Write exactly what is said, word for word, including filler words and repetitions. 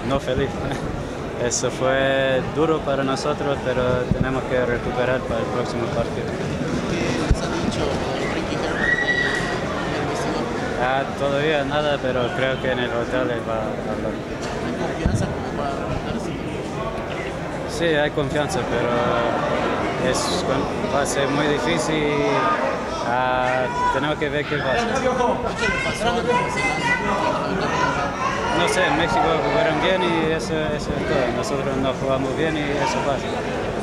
no feliz. Eso fue duro para nosotros, pero tenemos que recuperar para el próximo partido. ¿Qué les ha dicho Ricky Herman del vestidor? Ah, todavía nada, pero creo que en el hotel él va a hablar. ¿Hay confianza como para remontarse? Sí, hay confianza, pero es, va a ser muy difícil. Ah, tenemos que ver qué pasa. ¿Qué le pasó a Nueva Zelanda? No sé, en México jugaron bien y eso, eso es todo. Nosotros no jugamos bien y eso pasa.